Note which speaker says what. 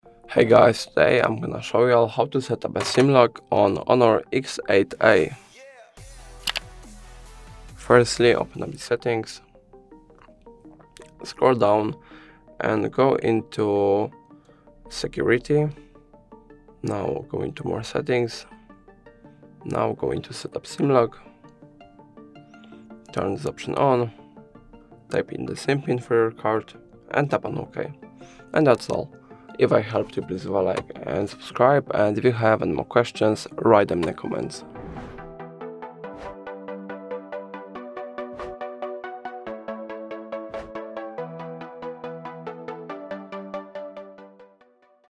Speaker 1: Hey guys, today I'm gonna show you all how to set up a SIM lock on Honor X8a. Firstly, open up the settings, scroll down and go into security. Now go into more settings. Now go into setup SIM lock. Turn this option on. Type in the SIM pin for your card and tap on OK. And that's all. If I helped you, please leave a like and subscribe, and if you have any more questions, write them in the comments.